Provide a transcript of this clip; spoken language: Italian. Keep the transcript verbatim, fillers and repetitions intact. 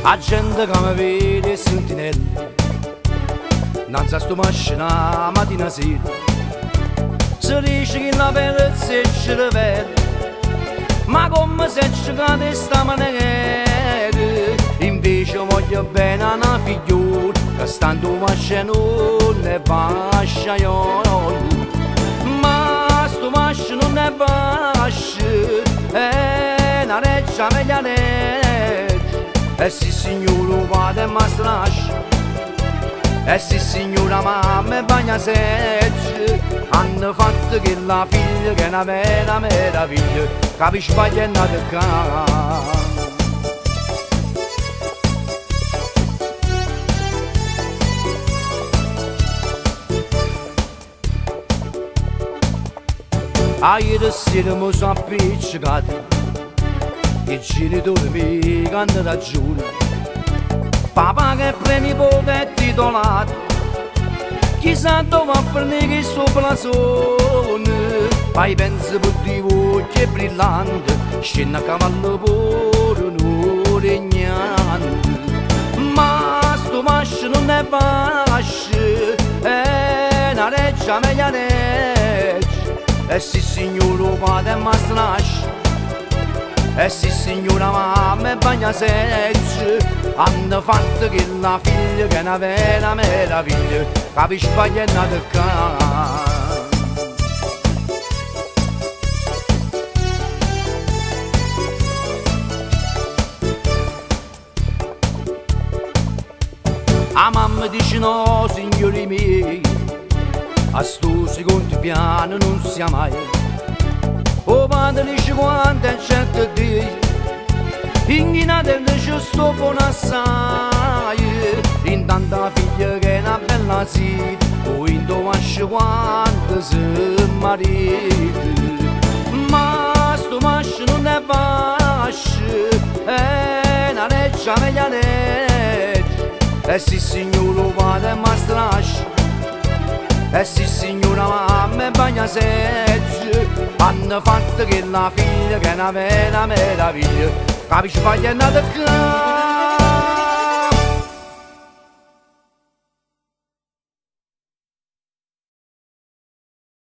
A gente che mi vede e sentinella, non sa sto macchina mattina e sera. Si dice che la bellezza è cervello, ma come se giocate sta maniera. Invece voglio bene a una figliuola, che stando macchina non ne bascia io. Ma sto macchina non ne bascia, è una reggia meglio legge. E sì signore vado e mi strascia, e sì signora mamma e bagna segge. Hanno fatto che la figlia che è una vera meraviglia, capisci sbaglia è nata qua. A ieri sera mi sono appiccicato, i genitori mi hanno ragione. Papà che prende i pochi titolati, chissà dove a prendere che sopra la zona. Poi penso per di voce brillanti, scende a cavallo pure non regnante. Ma sto mascio non è fascio, è una reggia meglio reggia. E sì signore vado e mi strascia, e sì signora mamma e bagna segge. Hanno fatto che la figlia che è una vera meraviglia, capisci sbaglia è nata qua. A mamma dice no signori miei, a sto secondo piano non sia mai. O padre dice quanto è certo Dio, inghinate c'è sto buono assai. Intanto la figlia che è una bella sita, poi indovinasce quanto si marita. Ma sto mascio non è fascio, è una reggia meglio reggia. E sì signore vado e mi strascia, e sì signora mamma e bagna segge. Hanno fatto che la figlia che è una vera meraviglia, capisci sbaglia è nata qua.